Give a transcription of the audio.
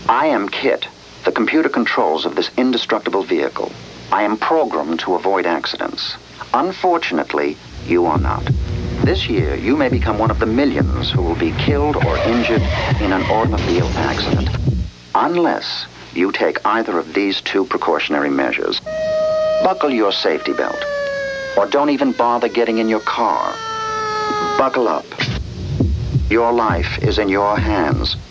I am KITT, the computer controls of this indestructible vehicle. I am programmed to avoid accidents. Unfortunately, you are not. This year, you may become one of the millions who will be killed or injured in an automobile accident. Unless you take either of these two precautionary measures. Buckle your safety belt. Or don't even bother getting in your car. Buckle up. Your life is in your hands.